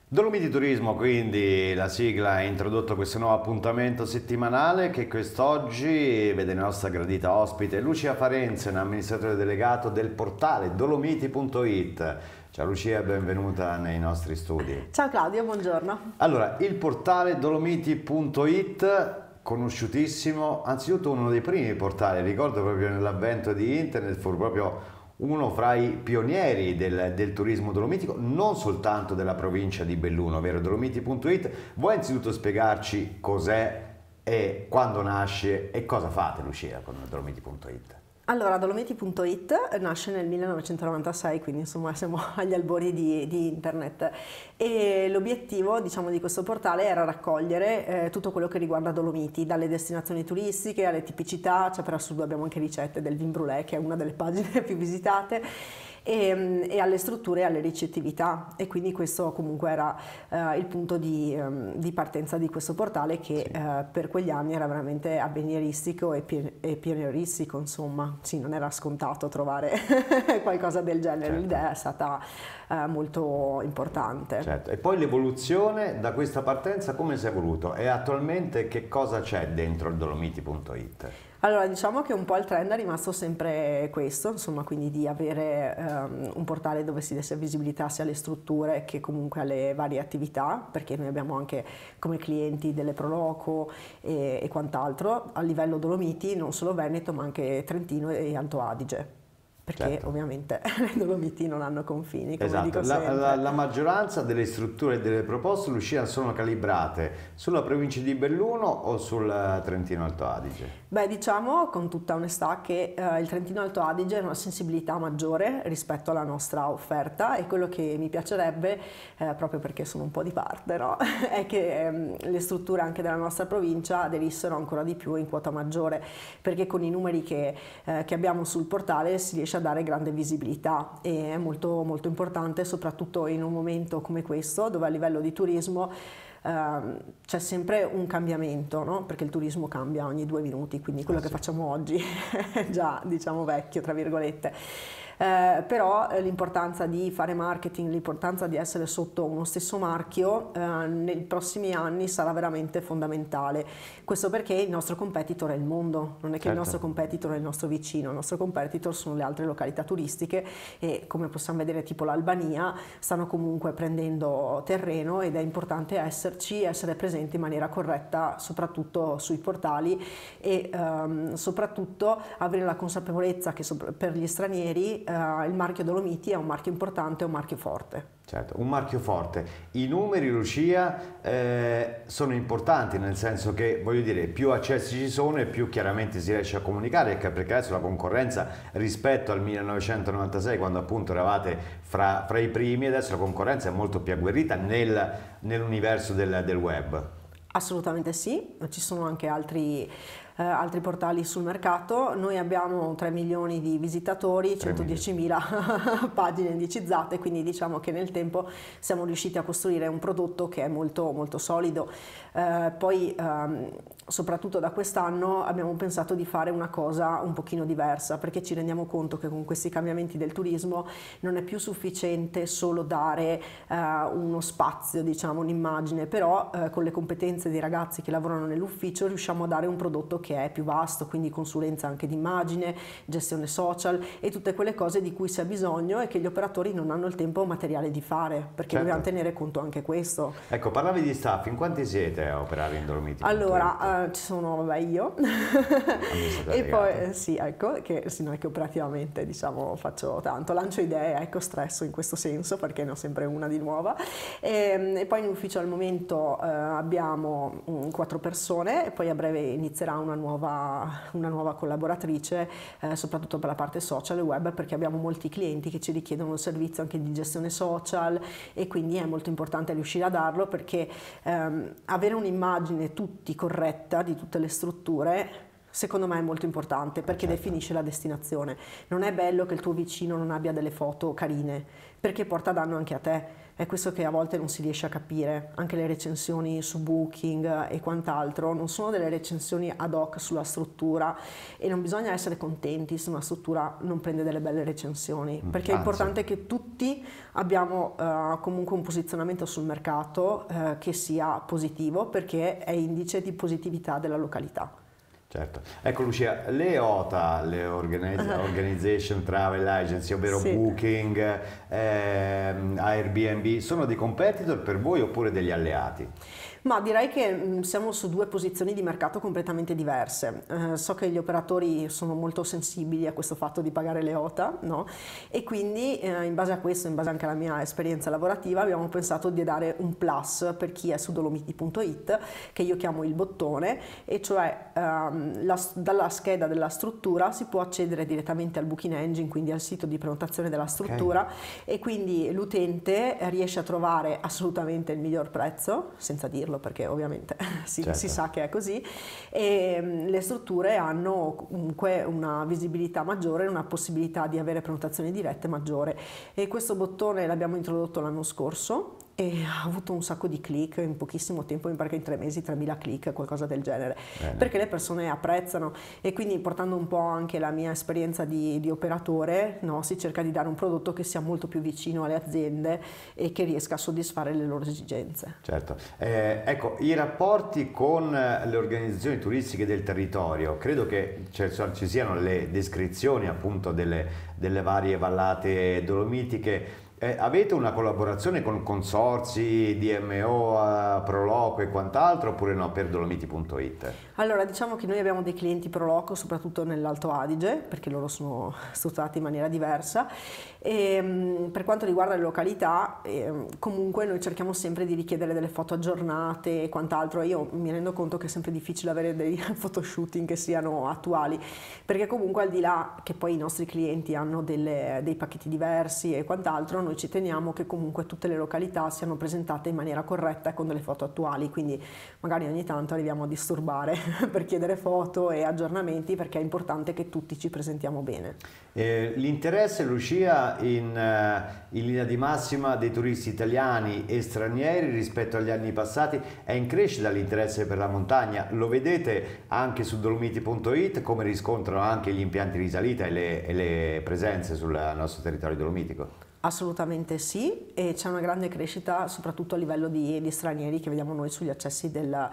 Dolomiti Turismo, quindi la sigla ha introdotto questo nuovo appuntamento settimanale che quest'oggi vede la nostra gradita ospite Lucia Farenzen, amministratore delegato del portale dolomiti.it. Ciao Lucia, benvenuta nei nostri studi. Ciao Claudio, buongiorno. Allora, il portale dolomiti.it, conosciutissimo, anzitutto uno dei primi portali, ricordo proprio nell'avvento di internet, fu proprio uno fra i pionieri del turismo dolomitico, non soltanto della provincia di Belluno, vero? Dolomiti.it. Vuoi anzitutto spiegarci cos'è e quando nasce e cosa fate, Lucia, con Dolomiti.it? Allora, Dolomiti.it nasce nel 1996, quindi insomma siamo agli albori di internet, e l'obiettivo, diciamo, di questo portale era raccogliere tutto quello che riguarda Dolomiti, dalle destinazioni turistiche alle tipicità. Cioè, per assurdo abbiamo anche ricette del vin brûlé, che è una delle pagine più visitate, e alle strutture e alle ricettività, e quindi questo comunque era il punto di partenza di questo portale, che Sì. per quegli anni era veramente avveniristico e pionieristico, insomma. Sì, non era scontato trovare qualcosa del genere. Certo. L'idea è stata molto importante. Certo. E poi l'evoluzione da questa partenza come si è evoluto? E attualmente che cosa c'è dentro il Dolomiti.it? Allora, diciamo che un po' il trend è rimasto sempre questo, insomma, quindi di avere un portale dove si desse visibilità sia alle strutture che comunque alle varie attività, perché noi abbiamo anche come clienti delle Proloco e quant'altro, a livello Dolomiti, non solo Veneto ma anche Trentino e Alto Adige. Perché Certo. ovviamente le Dolomiti non hanno confini, come Esatto, dico sempre. la maggioranza delle strutture e delle proposte, Lucia, sono calibrate sulla provincia di Belluno o sul Trentino Alto Adige? Beh, diciamo con tutta onestà che il Trentino Alto Adige ha una sensibilità maggiore rispetto alla nostra offerta, e quello che mi piacerebbe, proprio perché sono un po' di parte, no? È che le strutture anche della nostra provincia aderissero ancora di più in quota maggiore, perché con i numeri che abbiamo sul portale si riesce a dare grande visibilità, e è molto, molto importante, soprattutto in un momento come questo, dove a livello di turismo c'è sempre un cambiamento, no? Perché il turismo cambia ogni 2 minuti, quindi quello che facciamo oggi è già, diciamo, vecchio, tra virgolette. Però l'importanza di fare marketing, l'importanza di essere sotto uno stesso marchio nei prossimi anni sarà veramente fondamentale. Questo perché il nostro competitor è il mondo, non è che il nostro competitor è il nostro vicino, il nostro competitor sono le altre località turistiche, e come possiamo vedere tipo l'Albania stanno comunque prendendo terreno, ed è importante essere presenti in maniera corretta soprattutto sui portali, e soprattutto avere la consapevolezza che per gli stranieri il marchio Dolomiti è un marchio importante, è un marchio forte. Certo, un marchio forte. I numeri, Lucia, sono importanti, nel senso che, voglio dire, più accessi ci sono e più chiaramente si riesce a comunicare, perché adesso la concorrenza rispetto al 1996, quando appunto eravate fra i primi, adesso la concorrenza è molto più agguerrita nell'universo del web. Assolutamente sì, ci sono anche altri portali sul mercato. Noi abbiamo 3 milioni di visitatori, 110.000 pagine indicizzate, quindi diciamo che nel tempo siamo riusciti a costruire un prodotto che è molto, molto solido. Poi soprattutto da quest'anno abbiamo pensato di fare una cosa un pochino diversa, perché ci rendiamo conto che con questi cambiamenti del turismo non è più sufficiente solo dare uno spazio, diciamo, un'immagine, però con le competenze dei ragazzi che lavorano nell'ufficio riusciamo a dare un prodotto che è più vasto, quindi consulenza anche di immagine, gestione social e tutte quelle cose di cui si ha bisogno e che gli operatori non hanno il tempo materiale di fare, perché Certo. dobbiamo tenere conto anche questo. Ecco, parlavi di staff, in quanti siete a operare in Dolomiti? Allora, ci sono, vabbè, io e poi sì, ecco, che sì, non è che operativamente, diciamo, faccio tanto, lancio idee, ecco, stresso in questo senso perché ne ho sempre una di nuova, e poi in ufficio al momento abbiamo 4 persone, e poi a breve inizierà una nuova collaboratrice, soprattutto per la parte social e web, perché abbiamo molti clienti che ci richiedono un servizio anche di gestione social, e quindi è molto importante riuscire a darlo, perché avere un'immagine tutti corretta di tutte le strutture Secondo me è molto importante perché Certo. definisce la destinazione. Non è bello che il tuo vicino non abbia delle foto carine, perché porta danno anche a te. È questo che a volte non si riesce a capire. Anche le recensioni su Booking e quant'altro non sono delle recensioni ad hoc sulla struttura e non bisogna essere contenti se una struttura non prende delle belle recensioni, perché è Anzi. importante che tutti abbiamo comunque un posizionamento sul mercato che sia positivo, perché è indice di positività della località. Certo. Ecco Lucia, le OTA, le Organization Travel Agency, ovvero Sì. Booking, Airbnb, sono dei competitor per voi oppure degli alleati? Ma direi che siamo su due posizioni di mercato completamente diverse. So che gli operatori sono molto sensibili a questo fatto di pagare le OTA, no? E quindi in base a questo, in base anche alla mia esperienza lavorativa, abbiamo pensato di dare un plus per chi è su dolomiti.it, che io chiamo il bottone, e cioè dalla scheda della struttura si può accedere direttamente al booking engine, quindi al sito di prenotazione della struttura, e quindi l'utente riesce a trovare assolutamente il miglior prezzo, senza dirlo perché ovviamente Certo. si sa che è così, e le strutture hanno comunque una visibilità maggiore, una possibilità di avere prenotazioni dirette maggiore, e questo bottone l'abbiamo introdotto l'anno scorso e ha avuto un sacco di click in pochissimo tempo, mi pare che in 3 mesi 3.000 click, qualcosa del genere. Bene. Perché le persone apprezzano, e quindi portando un po' anche la mia esperienza di operatore, no, si cerca di dare un prodotto che sia molto più vicino alle aziende e che riesca a soddisfare le loro esigenze. Certo. Ecco, i rapporti con le organizzazioni turistiche del territorio, credo che ci siano le descrizioni appunto delle varie vallate dolomitiche. Avete una collaborazione con consorzi, DMO, Proloco e quant'altro oppure no per dolomiti.it? Allora, diciamo che noi abbiamo dei clienti pro loco, soprattutto nell'Alto Adige, perché loro sono strutturati in maniera diversa, e per quanto riguarda le località, comunque noi cerchiamo sempre di richiedere delle foto aggiornate e quant'altro. Io mi rendo conto che è sempre difficile avere dei photoshooting che siano attuali, perché comunque al di là che poi i nostri clienti hanno dei pacchetti diversi e quant'altro, noi ci teniamo che comunque tutte le località siano presentate in maniera corretta e con delle foto attuali, quindi magari ogni tanto arriviamo a disturbare per chiedere foto e aggiornamenti, perché è importante che tutti ci presentiamo bene. L'interesse, Lucia, in linea di massima dei turisti italiani e stranieri rispetto agli anni passati è in crescita l'interesse per la montagna? Lo vedete anche su dolomiti.it, come riscontrano anche gli impianti di salita e le presenze sul nostro territorio dolomitico? Assolutamente sì, e c'è una grande crescita soprattutto a livello di stranieri che vediamo noi sugli accessi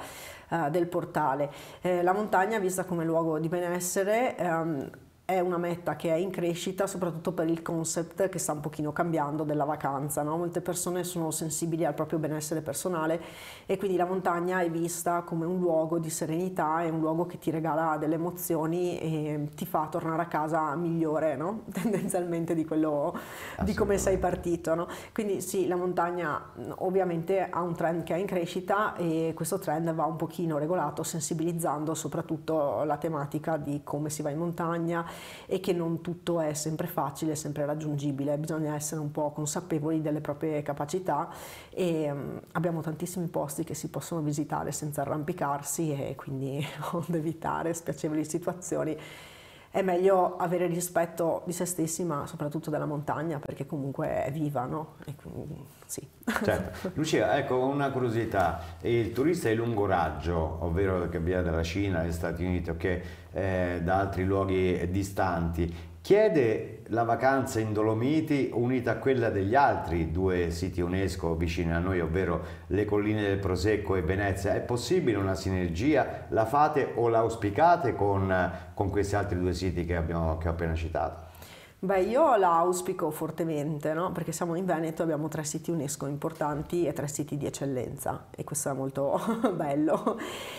del portale. La montagna, vista come luogo di benessere, è una meta che è in crescita, soprattutto per il concept che sta un pochino cambiando della vacanza, no? Molte persone sono sensibili al proprio benessere personale e quindi la montagna è vista come un luogo di serenità, è un luogo che ti regala delle emozioni e ti fa tornare a casa migliore, no? Tendenzialmente di come sei partito, no? Quindi sì, la montagna ovviamente ha un trend che è in crescita e questo trend va un pochino regolato, sensibilizzando soprattutto la tematica di come si va in montagna e che non tutto è sempre facile, sempre raggiungibile, bisogna essere un po' consapevoli delle proprie capacità e abbiamo tantissimi posti che si possono visitare senza arrampicarsi e quindi onde evitare spiacevoli situazioni. È meglio avere rispetto di se stessi, ma soprattutto della montagna, perché comunque è viva, no? E quindi, sì. Certo. Lucia, ecco una curiosità, il turista di lungo raggio, ovvero che viene dalla Cina, dagli Stati Uniti o che da altri luoghi distanti, chiede la vacanza in Dolomiti unita a quella degli altri due siti UNESCO vicini a noi, ovvero le colline del Prosecco e Venezia. È possibile una sinergia? La fate o la auspicate con questi altri due siti che ho appena citato? Beh, io la auspico fortemente, no? Perché siamo in Veneto, abbiamo 3 siti UNESCO importanti e 3 siti di eccellenza e questo è molto bello.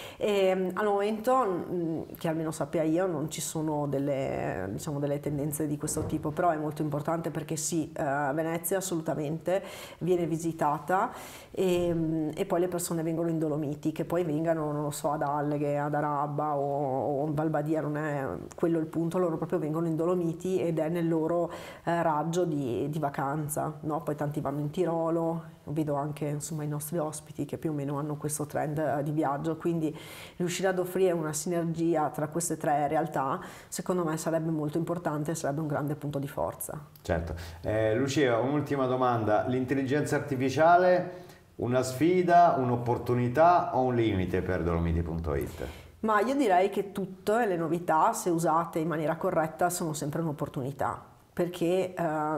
E al momento, che almeno sappia io, non ci sono delle tendenze di questo tipo, però è molto importante perché sì, Venezia assolutamente viene visitata e poi le persone vengono in Dolomiti, che poi vengano, non lo so, ad Alleghe, ad Arabba o in Valbadia, non è quello il punto, loro proprio vengono in Dolomiti ed è nel loro raggio di vacanza, no? Poi tanti vanno in Tirolo, vedo anche insomma i nostri ospiti che più o meno hanno questo trend di viaggio, quindi riuscire ad offrire una sinergia tra queste tre realtà, secondo me sarebbe molto importante e sarebbe un grande punto di forza. Certo. Lucia, un'ultima domanda. L'intelligenza artificiale, una sfida, un'opportunità o un limite per Dolomiti.it? Ma io direi che tutte le novità, se usate in maniera corretta, sono sempre un'opportunità. Perché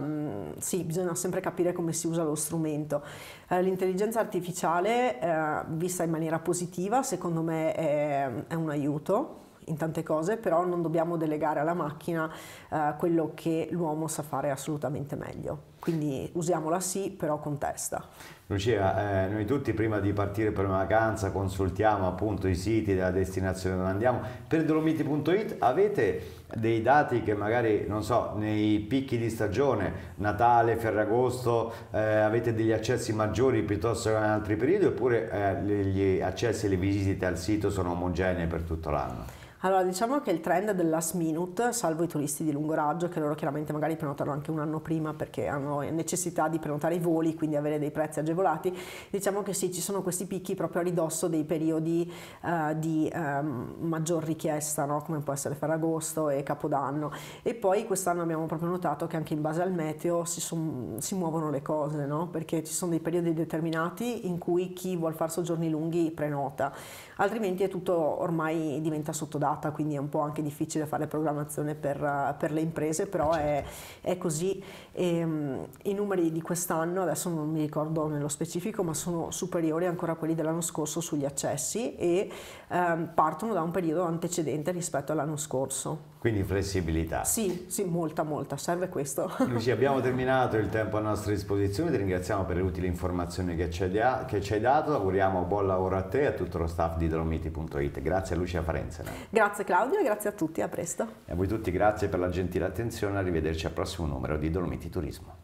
sì, bisogna sempre capire come si usa lo strumento. L'intelligenza artificiale, vista in maniera positiva, secondo me è un aiuto in tante cose, però non dobbiamo delegare alla macchina quello che l'uomo sa fare assolutamente meglio. Quindi usiamola sì, però con testa. Lucia, noi tutti prima di partire per una vacanza consultiamo appunto i siti della destinazione dove andiamo. Per Dolomiti.it avete dei dati che magari, non so, nei picchi di stagione, Natale, Ferragosto, avete degli accessi maggiori piuttosto che in altri periodi, oppure gli accessi e le visite al sito sono omogenei per tutto l'anno? Allora, diciamo che il trend del last minute, salvo i turisti di lungo raggio, che loro chiaramente magari prenotano anche un anno prima perché hanno necessità di prenotare i voli, quindi avere dei prezzi agevolati, diciamo che sì, ci sono questi picchi proprio a ridosso dei periodi di maggior richiesta, no? Come può essere Ferragosto e Capodanno. E poi quest'anno abbiamo proprio notato che anche in base al meteo si muovono le cose, no? Perché ci sono dei periodi determinati in cui chi vuol fare soggiorni lunghi prenota, altrimenti è tutto ormai diventa sottodato, quindi è un po' anche difficile fare programmazione per le imprese, però è così. I numeri di quest'anno, adesso non mi ricordo nello specifico, ma sono superiori ancora a quelli dell'anno scorso sugli accessi e partono da un periodo antecedente rispetto all'anno scorso. Quindi flessibilità. Sì, molta, serve questo. Lucia, abbiamo terminato il tempo a nostra disposizione, ti ringraziamo per le utili informazioni che ci hai dato, auguriamo buon lavoro a te e a tutto lo staff di Dolomiti.it. Grazie a Lucia Farenzena. Grazie Claudia, grazie a tutti, a presto. E a voi tutti grazie per la gentile attenzione, arrivederci al prossimo numero di Dolomiti Turismo.